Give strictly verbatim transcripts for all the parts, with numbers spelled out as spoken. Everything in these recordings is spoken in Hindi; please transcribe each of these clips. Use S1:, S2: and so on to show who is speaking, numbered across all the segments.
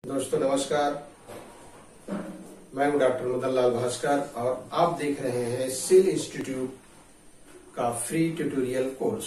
S1: दोस्तों नमस्कार, मैं हूं डॉक्टर मदन लाल भास्कर और आप देख रहे हैं सेल इंस्टीट्यूट का फ्री ट्यूटोरियल कोर्स।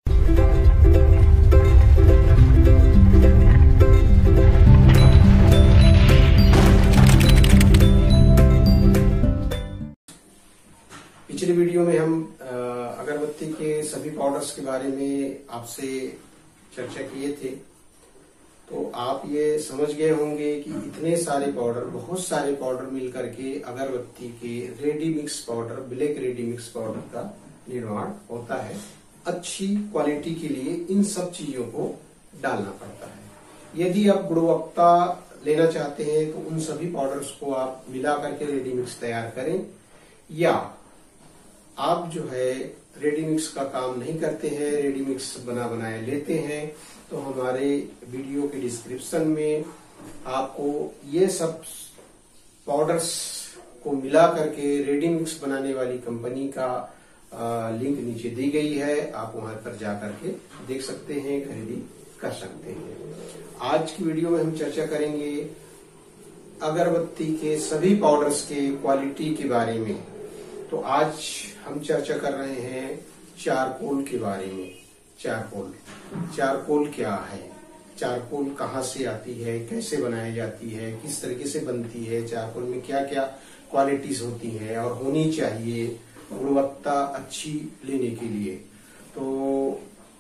S1: पिछले वीडियो में हम अगरबत्ती के सभी पाउडर्स के बारे में आपसे चर्चा किए थे, तो आप ये समझ गए होंगे कि इतने सारे पाउडर, बहुत सारे पाउडर मिलकर के अगरबत्ती के ready mix powder, black ready mix powder का निर्माण होता है। अच्छी क्वालिटी के लिए इन सब चीजों को डालना पड़ता है। यदि आप गुणवत्ता लेना चाहते हैं तो उन सभी पाउडर्स को आप मिला करके रेडी मिक्स तैयार करें, या आप जो है रेडी मिक्स का काम नहीं करते हैं, रेडी मिक्स बना बनाए लेते हैं, तो हमारे वीडियो के डिस्क्रिप्शन में आपको ये सब पाउडर्स को मिला करके रेडी मिक्स बनाने वाली कंपनी का लिंक नीचे दी गई है। आप वहां पर जाकर के देख सकते हैं, खरीदी कर सकते हैं। आज की वीडियो में हम चर्चा करेंगे अगरबत्ती के सभी पाउडर्स के क्वालिटी के बारे में। तो आज हम चर्चा कर रहे हैं चारकोल के बारे में। चारकोल चारकोल क्या है, चारकोल कहाँ से आती है, कैसे बनाई जाती है, किस तरीके से बनती है, चारकोल में क्या क्या क्वालिटीज होती है और होनी चाहिए गुणवत्ता अच्छी लेने के लिए। तो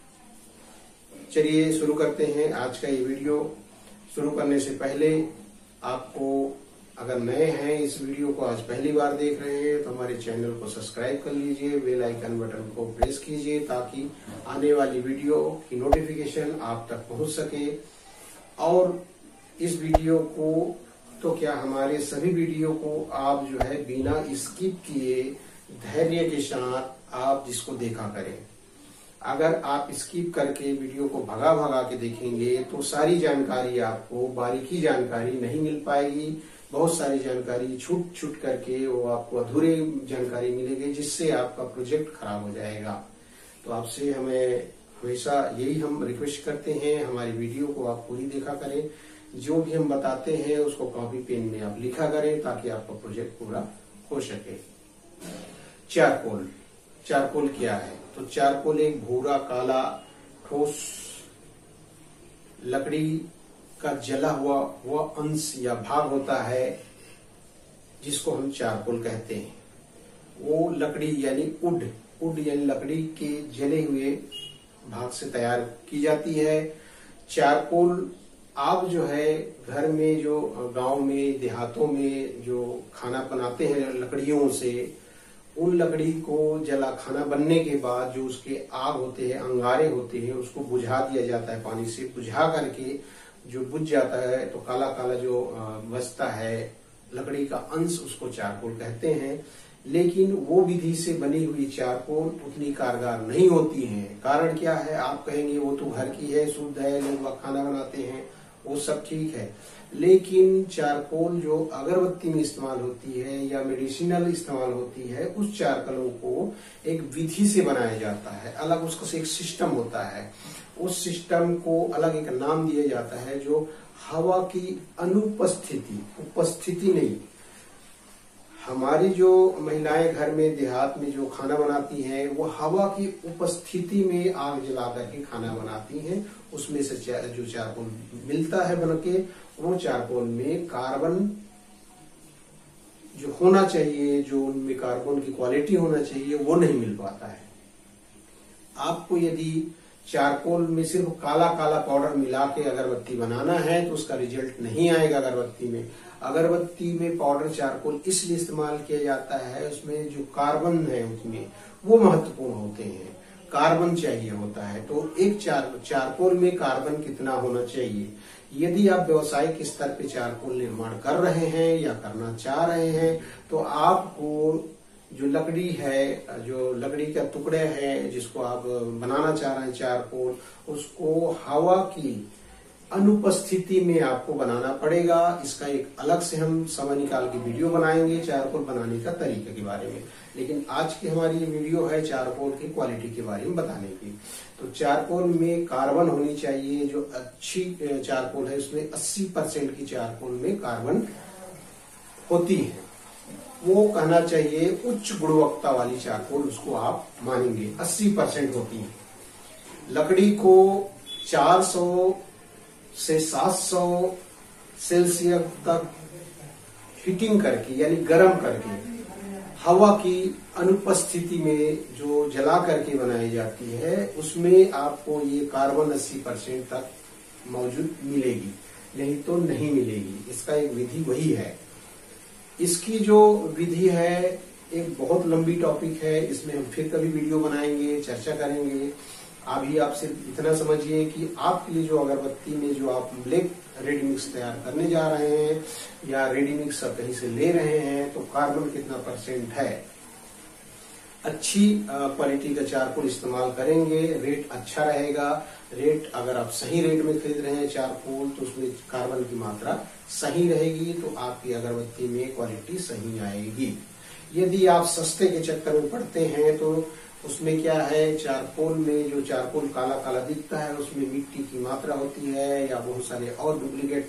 S1: चलिए शुरू करते हैं आज का ये वीडियो। शुरू करने से पहले आपको, अगर नए हैं इस वीडियो को आज पहली बार देख रहे हैं, तो हमारे चैनल को सब्सक्राइब कर लीजिए, बेल आइकन बटन को प्रेस कीजिए ताकि आने वाली वीडियो की नोटिफिकेशन आप तक पहुंच सके। और इस वीडियो को तो क्या, हमारे सभी वीडियो को आप जो है बिना स्किप किए धैर्य के साथ आप जिसको देखा करें। अगर आप स्किप करके वीडियो को भगा भगा के देखेंगे तो सारी जानकारी आपको, बारीकी जानकारी नहीं मिल पाएगी। बहुत सारी जानकारी छूट छूट करके वो आपको अधूरे जानकारी मिलेगी, जिससे आपका प्रोजेक्ट खराब हो जाएगा। तो आपसे हमें हमेशा यही हम रिक्वेस्ट करते हैं, हमारी वीडियो को आप पूरी देखा करें, जो भी हम बताते हैं उसको कॉपी पेन में आप लिखा करें ताकि आपका प्रोजेक्ट पूरा हो सके। चारकोल चारकोल क्या है? तो चारकोल एक भूरा काला ठोस लकड़ी का जला हुआ हुआ अंश या भाग होता है, जिसको हम चारकोल कहते हैं। वो लकड़ी यानी उड उड यानी लकड़ी के जले हुए भाग से तैयार की जाती है। चारकोल आप जो है घर में, जो गांव में, देहातों में जो खाना बनाते हैं लकड़ियों से, उन लकड़ी को जला, खाना बनने के बाद जो उसके आग होते हैं, अंगारे होते हैं, उसको बुझा दिया जाता है पानी से। बुझा करके जो बुझ जाता है तो काला काला जो बचता है लकड़ी का अंश, उसको चारकोल कहते हैं। लेकिन वो विधि से बनी हुई चारकोल उतनी कारगर नहीं होती है। कारण क्या है? आप कहेंगे वो तो घर की है, शुद्ध है, लोग खाना बनाते हैं, वो सब ठीक है। लेकिन चारकोल जो अगरबत्ती में इस्तेमाल होती है या मेडिसिनल इस्तेमाल होती है, उस चारकोलों को एक विधि से बनाया जाता है। अलग उसका एक सिस्टम होता है। उस सिस्टम को अलग एक नाम दिया जाता है, जो हवा की अनुपस्थिति, उपस्थिति नहीं। हमारी जो महिलाएं घर में, देहात में जो खाना बनाती हैं, वो हवा की उपस्थिति में आग जला करके खाना बनाती हैं। उसमें से जो चारकोल मिलता है बनके, वो चारकोल में कार्बन जो होना चाहिए, जो उनमें कार्बन की क्वालिटी होना चाहिए, वो नहीं मिल पाता है। आपको यदि चारकोल में सिर्फ काला काला पाउडर मिला के अगरबत्ती बनाना है तो उसका रिजल्ट नहीं आएगा अगरबत्ती में। अगरबत्ती में पाउडर चारकोल इसलिए इस्तेमाल किया जाता है, उसमें जो कार्बन है उसमें वो महत्वपूर्ण होते हैं, कार्बन चाहिए होता है। तो एक चार चारकोल में कार्बन कितना होना चाहिए? यदि आप व्यवसायिक स्तर पे चारकोल निर्माण कर रहे हैं या करना चाह रहे हैं, तो आपको जो लकड़ी है, जो लकड़ी का टुकड़े हैं जिसको आप बनाना चाह रहे हैं चारकोल, उसको हवा की अनुपस्थिति में आपको बनाना पड़ेगा। इसका एक अलग से हम समय निकाल के वीडियो बनाएंगे चारकोल बनाने का तरीके के बारे में, लेकिन आज की हमारी ये वीडियो है चारकोल की क्वालिटी के बारे में बताने की। तो चारकोल में कार्बन होनी चाहिए, जो अच्छी चारकोल है उसमें अस्सी परसेंट की चारकोल में कार्बन होती है, वो कहना चाहिए उच्च गुणवत्ता वाली चारकोल, उसको आप मानेंगे अस्सी परसेंट होती है। लकड़ी को चार सौ से सात सौ सेल्सियस तक हीटिंग करके यानी गर्म करके हवा की अनुपस्थिति में जो जला करके बनाई जाती है, उसमें आपको ये कार्बन अस्सी परसेंट तक मौजूद मिलेगी, नहीं तो नहीं मिलेगी। इसका एक विधि वही है। इसकी जो विधि है एक बहुत लंबी टॉपिक है, इसमें हम फिर कभी वीडियो बनाएंगे, चर्चा करेंगे। अभी आप सिर्फ इतना समझिए कि आपके लिए जो अगरबत्ती में जो आप ब्लैक रेडी मिक्स तैयार करने जा रहे हैं या रेडी मिक्स आप कहीं से ले रहे हैं, तो कार्बन कितना परसेंट है। अच्छी क्वालिटी का चारकोल इस्तेमाल करेंगे, रेट अच्छा रहेगा। रेट अगर आप सही रेट में खरीद रहे हैं चारकोल, तो उसमें कार्बन की मात्रा सही रहेगी, तो आपकी अगरबत्ती में क्वालिटी सही आएगी। यदि आप सस्ते के चक्कर में पड़ते हैं तो उसमें क्या है, चारकोल में जो चारकोल काला काला दिखता है उसमें मिट्टी की मात्रा होती है या बहुत सारे और डुप्लीकेट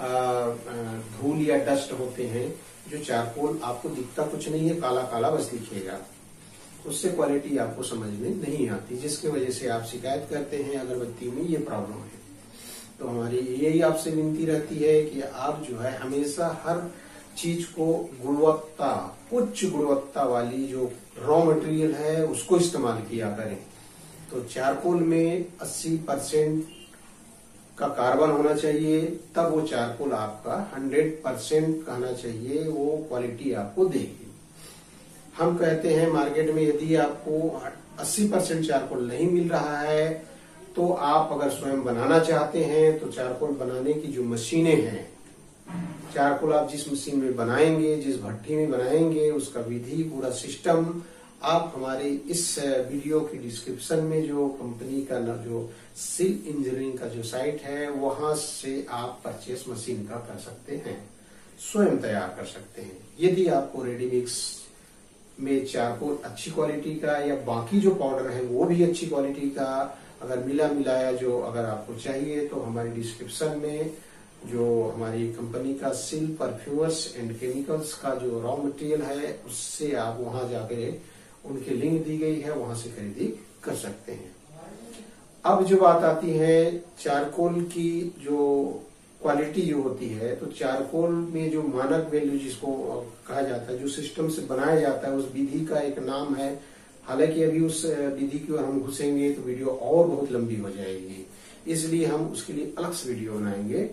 S1: धूल या डस्ट होते हैं, जो चारकोल आपको दिखता कुछ नहीं है, काला काला बस दिखेगा। उससे क्वालिटी आपको समझ में नहीं आती, जिसकी वजह से आप शिकायत करते हैं अगरबत्ती में ये प्रॉब्लम है। तो हमारी यही आपसे विनती रहती है कि आप जो है हमेशा हर चीज को गुणवत्ता, उच्च गुणवत्ता वाली जो रॉ मटेरियल है उसको इस्तेमाल किया करें। तो चारकोल में अस्सी परसेंट का कार्बन होना चाहिए, तब वो चारकोल आपका सौ परसेंट कहना चाहिए, वो क्वालिटी आपको देगी। हम कहते हैं मार्केट में यदि आपको अस्सी परसेंट चारकोल नहीं मिल रहा है, तो आप अगर स्वयं बनाना चाहते हैं तो चारकोल बनाने की जो मशीनें हैं, चारकोल आप जिस मशीन में बनाएंगे, जिस भट्टी में बनाएंगे, उसका विधि पूरा सिस्टम आप हमारे इस वीडियो की डिस्क्रिप्शन में जो कंपनी का जो सिल इंजीनियरिंग का जो साइट है, वहां से आप परचेस मशीन का कर सकते हैं, स्वयं तैयार कर सकते हैं। यदि आपको रेडी मिक्स में चारकोल अच्छी क्वालिटी का या बाकी जो पाउडर है वो भी अच्छी क्वालिटी का अगर मिला मिलाया जो अगर आपको चाहिए, तो हमारे डिस्क्रिप्शन में जो हमारी कंपनी का सिल परफ्यूमर्स एंड केमिकल्स का जो रॉ मटेरियल है, उससे आप वहां जाकर उनकी लिंक दी गई है, वहां से खरीदी कर सकते हैं। अब जो बात आती है चारकोल की जो क्वालिटी जो होती है, तो चारकोल में जो मानक वैल्यू जिसको कहा जाता है, जो सिस्टम से बनाया जाता है, उस विधि का एक नाम है। हालांकि अभी उस विधि की ओर हम घुसेंगे तो वीडियो और बहुत लंबी हो जाएगी, इसलिए हम उसके लिए अलग से वीडियो बनाएंगे।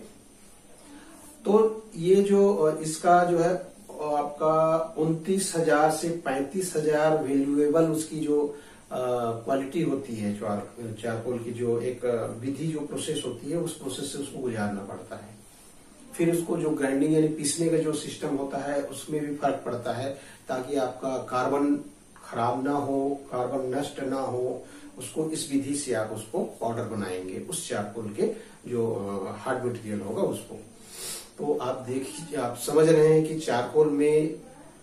S1: तो ये जो इसका जो है आपका उनतीस हजार से पैंतीस हजार वैल्यूएबल उसकी जो क्वालिटी होती है चार, चारकोल की जो एक विधि जो प्रोसेस होती है, उस प्रोसेस से उसको गुजारना पड़ता है। फिर उसको जो ग्राइंडिंग यानी पीसने का जो सिस्टम होता है उसमें भी फर्क पड़ता है, ताकि आपका कार्बन खराब ना हो, कार्बन नष्ट ना हो, उसको इस विधि से आप उसको पाउडर बनाएंगे, उस चारकोल के जो हार्ड मटेरियल होगा उसको। तो आप देखिए, आप समझ रहे हैं कि चारकोल में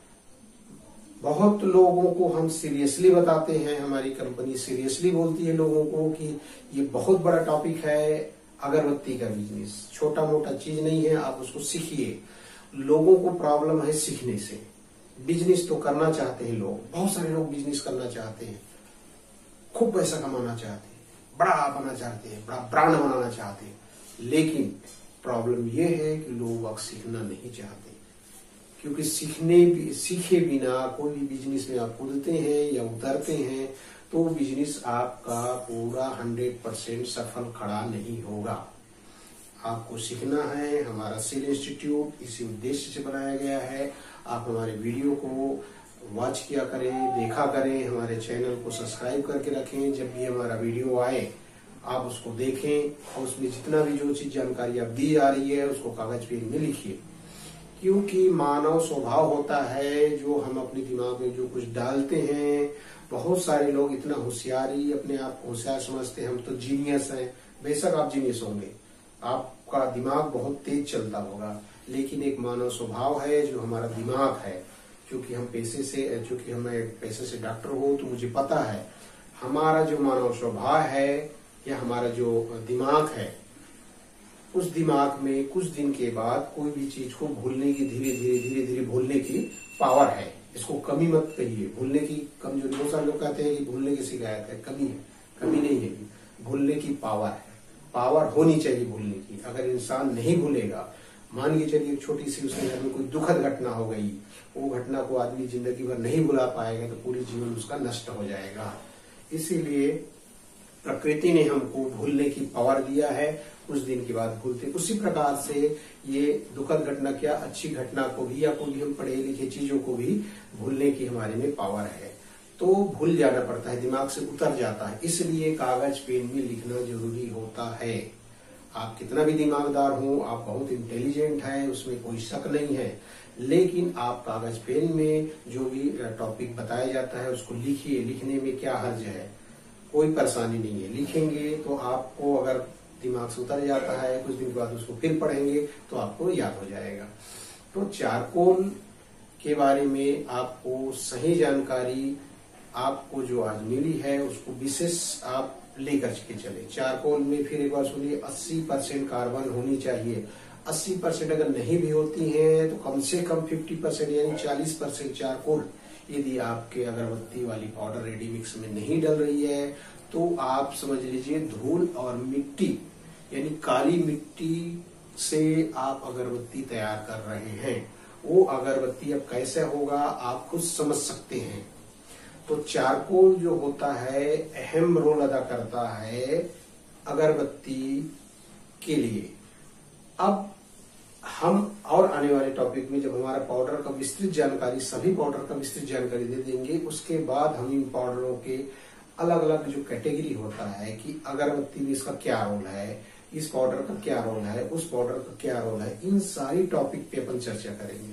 S1: बहुत लोगों को हम सीरियसली बताते हैं, हमारी कंपनी सीरियसली बोलती है लोगों को कि ये बहुत बड़ा टॉपिक है अगरबत्ती का बिजनेस, छोटा मोटा चीज नहीं है, आप उसको सीखिए। लोगों को प्रॉब्लम है सीखने से। बिजनेस तो करना चाहते हैं लोग, बहुत सारे लोग बिजनेस करना चाहते हैं, खूब पैसा कमाना चाहते हैं, बड़ा बनना चाहते हैं, बड़ा ब्रांड बनाना चाहते हैं, लेकिन प्रॉब्लम यह है कि लोग सीखना नहीं चाहते, क्योंकि सीखने भी सीखे बिना कोई भी बिजनेस में आप कूदते हैं या उतरते हैं तो बिजनेस आपका पूरा हंड्रेड परसेंट सफल खड़ा नहीं होगा। आपको सीखना है। हमारा सिल इंस्टीट्यूट इसी उद्देश्य से बनाया गया है। आप हमारे वीडियो को वॉच किया करें, देखा करें, हमारे चैनल को सब्सक्राइब करके रखें। जब भी हमारा वीडियो आए आप उसको देखें और उसमें जितना भी जो चीज जानकारी आप दी जा रही है उसको कागज पेन में लिखिए, क्योंकि मानव स्वभाव होता है जो हम अपने दिमाग में जो कुछ डालते हैं। बहुत सारे लोग इतना होशियारी अपने आप होशियार समझते हैं, हम तो जीनियस हैं। बेशक आप जीनियस होंगे, आप आपका दिमाग बहुत तेज चलता होगा, लेकिन एक मानव स्वभाव है जो हमारा दिमाग है। क्योंकि हम पैसे से क्योंकि हमें पैसे से डॉक्टर हो तो मुझे पता है हमारा जो मानव स्वभाव है या हमारा जो दिमाग है, उस दिमाग में कुछ दिन के बाद कोई भी चीज को भूलने की धीरे धीरे धीरे धीरे भूलने की पावर है। इसको कमी मत कहिए, भूलने की कमजोरी। बहुत सारे लोग कहते हैं कि भूलने की शिकायत है, कमी है। कमी नहीं है, भूलने की पावर है। पावर होनी चाहिए भूलने की। अगर इंसान नहीं भूलेगा, मान के चलिए एक छोटी सी उसके घर में कोई दुखद घटना हो गई, वो घटना को आदमी जिंदगी भर नहीं भुला पाएगा तो पूरी जीवन उसका नष्ट हो जाएगा। इसीलिए प्रकृति ने हमको भूलने की पावर दिया है, कुछ दिन के बाद भूलते। उसी प्रकार से ये दुखद घटना क्या, अच्छी घटना को भी या कोई भी हम पढ़े लिखे चीजों को भी भूलने की हमारे में पावर है। तो भूल जाना पड़ता है, दिमाग से उतर जाता है। इसलिए कागज पेन में लिखना जरूरी होता है। आप कितना भी दिमागदार हो, आप बहुत इंटेलिजेंट हैं, उसमें कोई शक नहीं है, लेकिन आप कागज पेन में जो भी टॉपिक बताया जाता है उसको लिखिए। लिखने में क्या हर्ज है, कोई परेशानी नहीं है। लिखेंगे तो आपको अगर दिमाग से उतर जाता है, कुछ दिन के बाद उसको फिर पढ़ेंगे तो आपको याद हो जाएगा। तो चारकोल के बारे में आपको सही जानकारी आपको जो आज मिली है उसको विशेष आप लेकर के चले। चारकोल में फिर एक बार सुनिए, अस्सी परसेंट कार्बन होनी चाहिए। अस्सी परसेंट अगर नहीं भी होती है तो कम से कम पचास परसेंट यानी चालीस परसेंट चारकोल यदि आपके अगरबत्ती वाली पाउडर रेडी मिक्स में नहीं डल रही है तो आप समझ लीजिए धूल और मिट्टी यानी काली मिट्टी से आप अगरबत्ती तैयार कर रहे हैं। वो अगरबत्ती अब कैसे होगा आप खुद समझ सकते हैं। तो चारकोल जो होता है अहम रोल अदा करता है अगरबत्ती के लिए। अब हम और आने वाले टॉपिक में जब हमारा पाउडर का विस्तृत जानकारी, सभी पाउडर का विस्तृत जानकारी दे देंगे, उसके बाद हम इन पाउडरों के अलग अलग जो कैटेगरी होता है कि अगरबत्ती में इसका क्या रोल है, इस पाउडर का क्या रोल है, उस पाउडर का क्या रोल है, इन सारी टॉपिक पे अपन चर्चा करेंगे।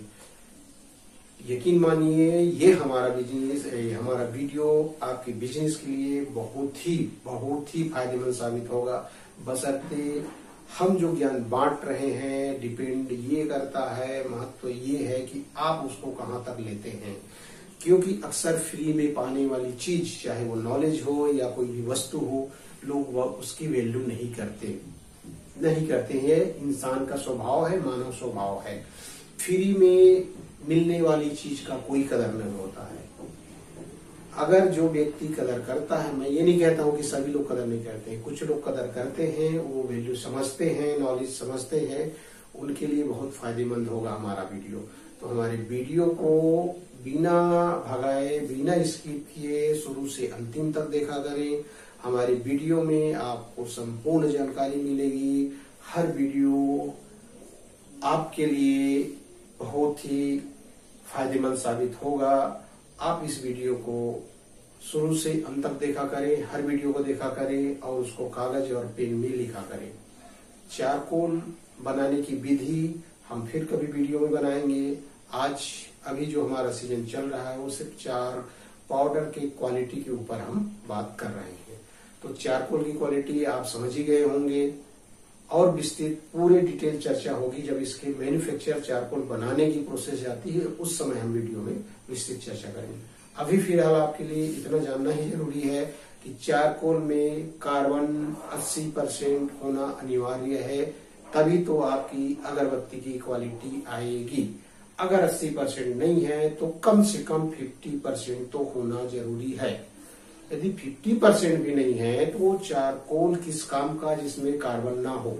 S1: यकीन मानिए ये हमारा बिजनेस, हमारा वीडियो आपके बिजनेस के लिए बहुत ही बहुत ही फायदेमंद साबित होगा। बशर्ते हम जो ज्ञान बांट रहे हैं डिपेंड ये करता है, महत्व ये है कि आप उसको कहां तक लेते हैं। क्योंकि अक्सर फ्री में पाने वाली चीज, चाहे वो नॉलेज हो या कोई भी वस्तु हो, लोग वह उसकी वैल्यू नहीं करते नहीं करते हैं। इंसान का स्वभाव है, मानव स्वभाव है। फ्री में मिलने वाली चीज का कोई कदर नहीं होता है। अगर जो व्यक्ति कदर करता है, मैं ये नहीं कहता हूं कि सभी लोग कदर नहीं करते हैं, कुछ लोग कदर करते हैं, वो वैल्यू समझते हैं, नॉलेज समझते हैं, उनके लिए बहुत फायदेमंद होगा हमारा वीडियो। तो हमारे वीडियो को बिना भगाए, बिना स्किप किए शुरू से अंतिम तक देखा करें। हमारे वीडियो में आपको संपूर्ण जानकारी मिलेगी। हर वीडियो आपके लिए बहुत ही फायदेमंद साबित होगा। आप इस वीडियो को शुरू से अंत तक देखा करें, हर वीडियो को देखा करें और उसको कागज और पेन में लिखा करें। चारकोल बनाने की विधि हम फिर कभी वीडियो में बनाएंगे। आज अभी जो हमारा सीजन चल रहा है वो सिर्फ चार पाउडर के क्वालिटी के ऊपर हम बात कर रहे हैं। तो चारकोल की क्वालिटी आप समझ ही गए होंगे और विस्तृत पूरे डिटेल चर्चा होगी जब इसके मैन्युफैक्चर चारकोल बनाने की प्रोसेस आती है, उस समय हम वीडियो में विस्तृत चर्चा करेंगे। अभी फिलहाल आपके लिए इतना जानना ही जरूरी है कि चारकोल में कार्बन अस्सी परसेंट होना अनिवार्य है, तभी तो आपकी अगरबत्ती की क्वालिटी आएगी। अगर अस्सी परसेंट नहीं है तो कम से कम पचास परसेंट तो होना जरूरी है। यदि पचास परसेंट भी नहीं है तो वो चारकोल किस काम का जिसमें कार्बन ना हो,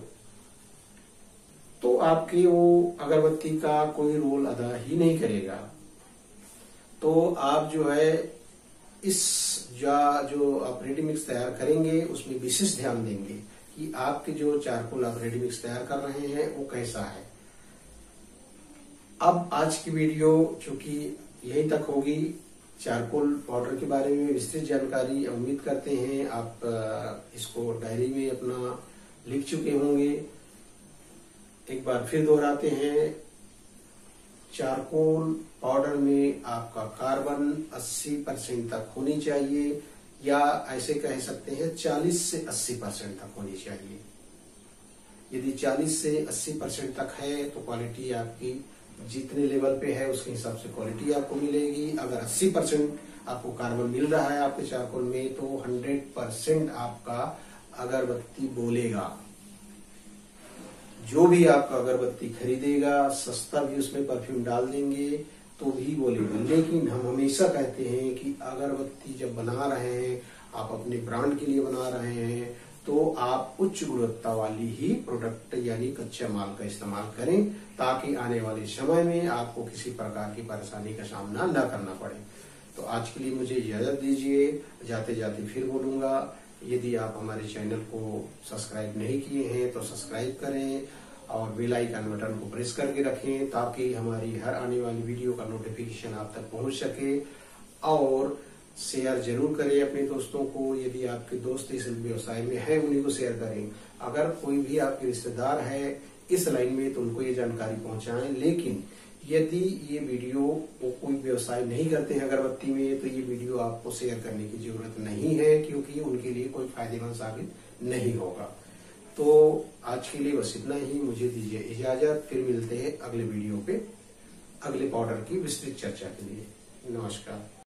S1: तो आपकी वो अगरबत्ती का कोई रोल अदा ही नहीं करेगा। तो आप जो है इस जा जो आप रेडी मिक्स तैयार करेंगे उसमें विशेष ध्यान देंगे कि आपके जो चारकोल आप रेडी मिक्स तैयार कर रहे हैं वो कैसा है। अब आज की वीडियो चूंकि यहीं तक होगी, चारकोल पाउडर के बारे में विस्तृत जानकारी उम्मीद करते हैं आप इसको डायरी में अपना लिख चुके होंगे। एक बार फिर दोहराते हैं, चारकोल पाउडर में आपका कार्बन अस्सी परसेंट तक होनी चाहिए, या ऐसे कह सकते हैं चालीस से अस्सी परसेंट तक होनी चाहिए। यदि चालीस से अस्सी परसेंट तक है तो क्वालिटी आपकी जितने लेवल पे है उसके हिसाब से क्वालिटी आपको मिलेगी। अगर अस्सी परसेंट आपको कार्बन मिल रहा है आपके चारकोल में तो हंड्रेड परसेंट आपका अगरबत्ती बोलेगा। जो भी आपका अगरबत्ती खरीदेगा, सस्ता भी उसमें परफ्यूम डाल देंगे तो भी बोलेगा। लेकिन हम हमेशा कहते हैं कि अगरबत्ती जब बना रहे हैं, आप अपने ब्रांड के लिए बना रहे हैं, तो आप उच्च गुणवत्ता वाली ही प्रोडक्ट यानी कच्चा माल का इस्तेमाल करें, ताकि आने वाले समय में आपको किसी प्रकार की परेशानी का सामना न करना पड़े। तो आज के लिए मुझे इजाजत दीजिए। जाते जाते फिर बोलूंगा, यदि आप हमारे चैनल को सब्सक्राइब नहीं किए हैं तो सब्सक्राइब करें और बेल आइकन बटन को प्रेस करके रखें, ताकि हमारी हर आने वाली वीडियो का नोटिफिकेशन आप तक पहुंच सके। और शेयर जरूर करें अपने दोस्तों को। यदि आपके दोस्त इस व्यवसाय में है उन्हीं को शेयर करें। अगर कोई भी आपके रिश्तेदार है इस लाइन में तो उनको ये जानकारी पहुंचाएं। लेकिन यदि ये वीडियो वो कोई व्यवसाय नहीं करते हैं अगरबत्ती में तो ये वीडियो आपको शेयर करने की जरूरत नहीं है, क्योंकि उनके लिए कोई फायदेमंद साबित नहीं होगा। तो आज के लिए बस इतना ही। मुझे दीजिए इजाजत। फिर मिलते हैं अगले वीडियो पे अगले पाउडर की विस्तृत चर्चा के लिए। नमस्कार।